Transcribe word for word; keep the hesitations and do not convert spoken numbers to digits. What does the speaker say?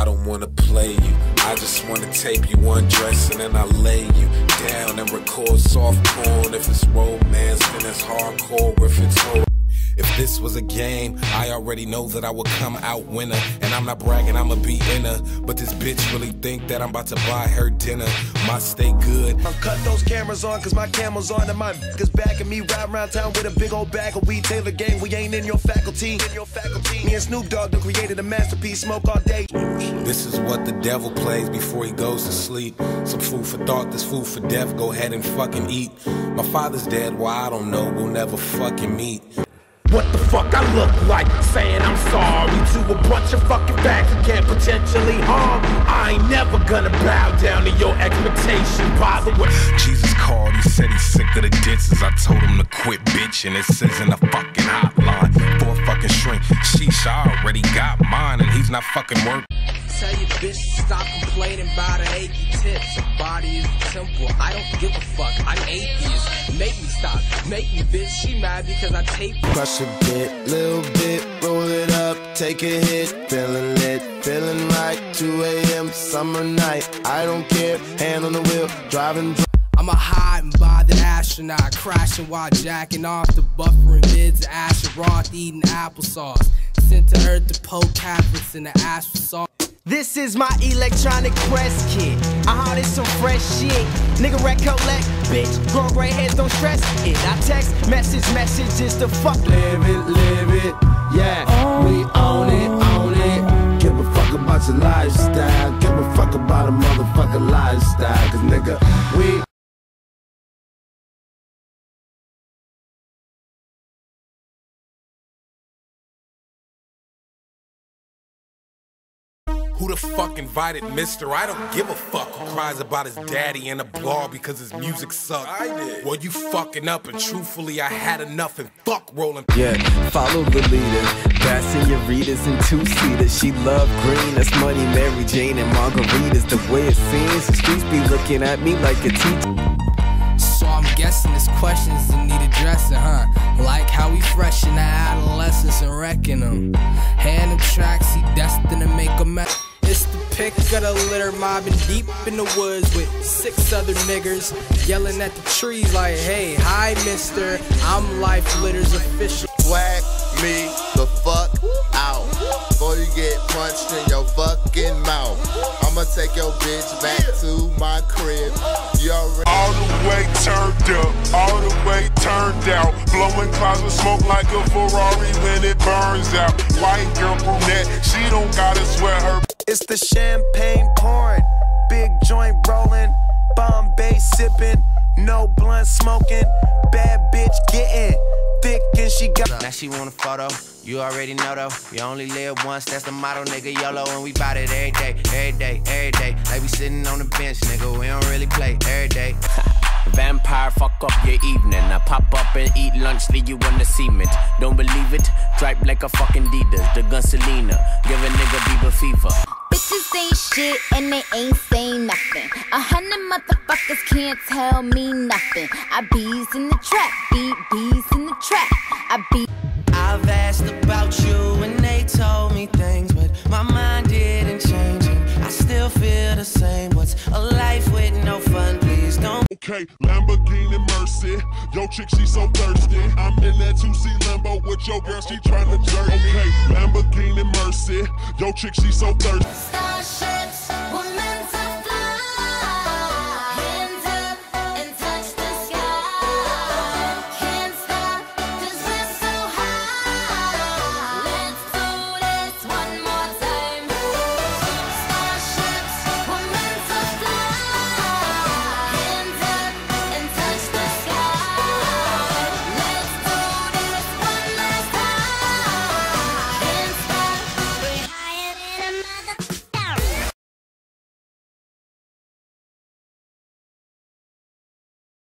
don't wanna play you. I just wanna tape you undress and then I lay you down and record soft porn. If it's romance, then it's hardcore. If it's horror. If this was a game, I already know that I would come out winner. And I'm not bragging, I'ma be in her. But this bitch really think that I'm about to buy her dinner. My stay good. I'm cut those cameras on, cause my camel's on and my niggas back and me ride around town with a big old bag of weed. Taylor gang, we ain't in your faculty. In your faculty. Me and Snoop Dogg done created a masterpiece, smoke all day. This is what the devil plays before he goes to sleep. Some food for thought, this food for death. Go ahead and fucking eat. My father's dead, why I don't know, we'll never fucking meet. What the fuck I look like saying I'm sorry to a bunch of fucking facts you can't potentially harm. I ain't never gonna bow down to your expectation, by the way. Jesus called, he said he's sick of the disses. I told him to quit bitching, it says in the fucking hotline. For a fucking shrink, sheesh, I already got mine and he's not fucking working. Tell your bitch to stop complaining about her achy tits. Her body is a temple, I don't give a fuck, I'm atheist. Make me stop, make me bitch, she mad because I tape. Crush a bit, little bit, roll it up, take a hit. Feeling lit, feeling right, two A M summer night. I don't care, hand on the wheel, driving. I'm a high and bothered astronaut, crashing while jacking off the buffering mids of Asher Roth, eating applesauce. Sent to earth to poke Catholics in the ash for salt. This is my electronic press kit. I heard it's some fresh shit. Nigga recollect, bitch. Grown gray heads don't stress it. I text, message, messages to fuck. Live it, live it, yeah. We own it, own it. Give a fuck about your lifestyle. Give a fuck about a motherfucking lifestyle. Cause nigga, we Who the fuck invited Mister? I don't give a fuck who cries about his daddy in a bar because his music sucked. I did. Well, you fucking up, and truthfully, I had enough and fuck rolling. Yeah, follow the leader. Bad senoritas and two-seaters. She love green, that's money, Mary Jane and margaritas. The way it seems, the streets be looking at me like a teacher. So I'm guessing this questions that need addressing, huh? Like how we fresh in the adolescence and wrecking them. Hand them tracks, he destined to make a mess. It's the pick of the litter, mobbing deep in the woods with six other niggers, yelling at the trees like, hey, hi mister, I'm Life Litter's official. Whack me the fuck out before you get punched in your fucking mouth. I'ma take your bitch back to my crib. You already all the way turned up, all the way turned out. Blowing clouds of smoke like a Ferrari when it burns out. White girl brunette, she don't gotta sweat her. It's the champagne pouring, big joint rolling, Bombay sipping, no blunt smoking, bad bitch getting thick and she got. Now she want a photo, you already know though. You only live once, that's the motto, nigga. YOLO, and we bout it every day, every day, every day. Like we sitting on the bench, nigga. We don't really play every day. Vampire, fuck up your evening. I pop up and eat lunch, leave you on the cement. Don't believe it? Dripe like a fucking Adidas. The gun Selena, give a nigga Bieber fever. Bitches ain't shit and they ain't saying nothing. A hundred motherfuckers can't tell me nothing. I bees in the trap, beat bees in the trap. I beat. I've asked about you and they told me things, but my mind didn't change it. I still feel the same. What's a life with no fun? Please don't. Okay, Lamborghini Mercy, yo chick she so thirsty. I'm in that two C Lambo with your girl, she tryna jerk. Okay, Lamborghini Mercy, yo chick she so thirsty.